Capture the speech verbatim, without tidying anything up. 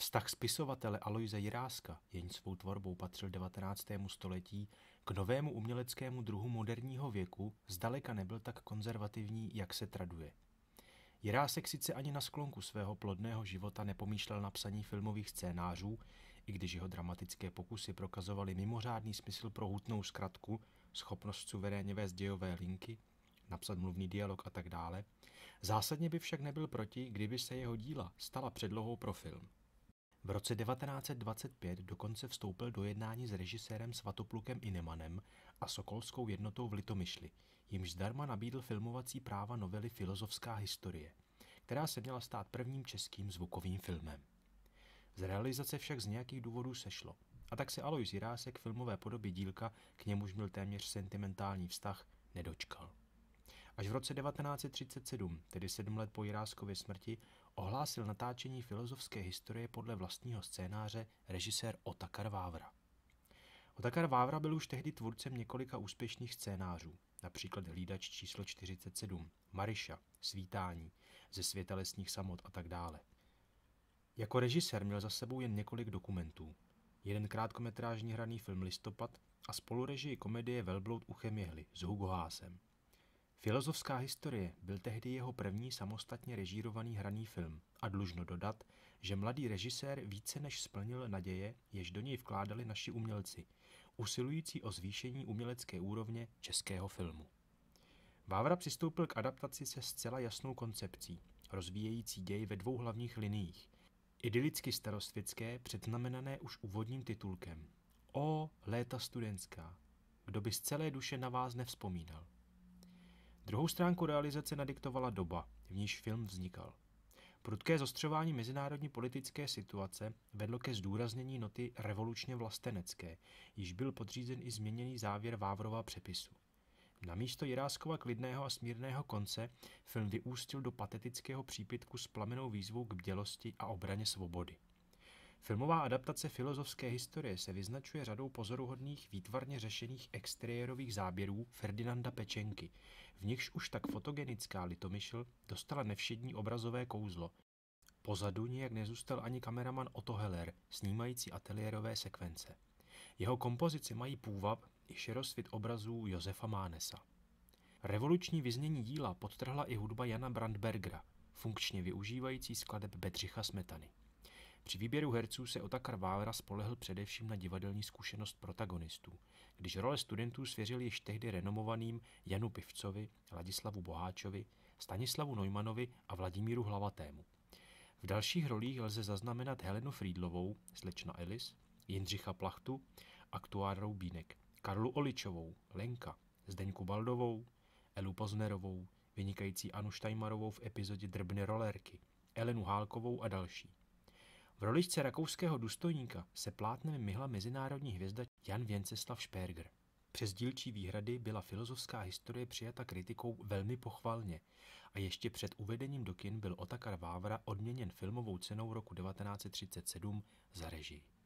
Vztah spisovatele Aloise Jiráska, jenž svou tvorbou patřil devatenáctému století, k novému uměleckému druhu moderního věku zdaleka nebyl tak konzervativní, jak se traduje. Jirásek sice ani na sklonku svého plodného života nepomýšlel na psaní filmových scénářů, i když jeho dramatické pokusy prokazovaly mimořádný smysl pro hutnou zkratku, schopnost suverénně vést dějové linky, napsat mluvný dialog a tak dále. Zásadně by však nebyl proti, kdyby se jeho díla stala předlohou pro film. V roce devatenáct set dvacet pět dokonce vstoupil do jednání s režisérem Svatoplukem Inemanem a Sokolskou jednotou v Litomyšli, jimž zdarma nabídl filmovací práva novely Filozofská historie, která se měla stát prvním českým zvukovým filmem. Z realizace však z nějakých důvodů sešlo, a tak se Alois Jirásek filmové podobě dílka, k němuž měl téměř sentimentální vztah, nedočkal. Až v roce devatenáct set třicet sedm, tedy sedm let po Jiráskově smrti, ohlásil natáčení Filozofské historie podle vlastního scénáře režisér Otakar Vávra. Otakar Vávra byl už tehdy tvůrcem několika úspěšných scénářů, například Hlídač číslo čtyřicet sedm, Maryša, Svítání, Ze světa lesních samot a tak dále. Jako režisér měl za sebou jen několik dokumentů, jeden krátkometrážní hraný film Listopad a spolurežii komedie Velbloud uchem jehly s Hugo Haasem. Filozofská historie byl tehdy jeho první samostatně režírovaný hraný film a dlužno dodat, že mladý režisér více než splnil naděje, jež do něj vkládali naši umělci, usilující o zvýšení umělecké úrovně českého filmu. Vávra přistoupil k adaptaci se zcela jasnou koncepcí, rozvíjející děj ve dvou hlavních liniích. Idylicky starostvětské, předznamenané už úvodním titulkem O, léta studentská, kdo by z celé duše na vás nevzpomínal. Druhou stránku realizace nadiktovala doba, v níž film vznikal. Prudké zostřování mezinárodní politické situace vedlo ke zdůraznění noty revolučně vlastenecké, již byl podřízen i změněný závěr Vávrova přepisu. Namísto Jiráskova klidného a smírného konce film vyústil do patetického přípitku s plamennou výzvou k bdělosti a obraně svobody. Filmová adaptace Filozofské historie se vyznačuje řadou pozoruhodných výtvarně řešených exteriérových záběrů Ferdinanda Pečenky, v nichž už tak fotogenická Litomyšl dostala nevšední obrazové kouzlo. Pozadu nijak nezůstal ani kameraman Otto Heller, snímající ateliérové sekvence. Jeho kompozice mají půvab i širosvit obrazů Josefa Mánesa. Revoluční vyznění díla podtrhla i hudba Jana Brandbergera, funkčně využívající skladeb Bedřicha Smetany. Při výběru herců se Otakar Vávra spolehl především na divadelní zkušenost protagonistů, když role studentů svěřil již tehdy renomovaným Janu Pivcovi, Ladislavu Boháčovi, Stanislavu Neumanovi a Vladimíru Hlavatému. V dalších rolích lze zaznamenat Helenu Frýdlovou, slečna Elis, Jindřicha Plachtu, aktuár Roubínek, Karlu Oličovou, Lenka, Zdeňku Baldovou, Elu Poznerovou, vynikající Anu Štajmarovou v epizodě Drbny rolérky, Elenu Hálkovou a další. V roličce rakouského důstojníka se plátnem myhla mezinárodní hvězda Jan Věnceslav Šperger. Přes dílčí výhrady byla Filozofská historie přijata kritikou velmi pochvalně a ještě před uvedením do kin byl Otakar Vávra odměněn filmovou cenou roku devatenáct set třicet sedm za režii.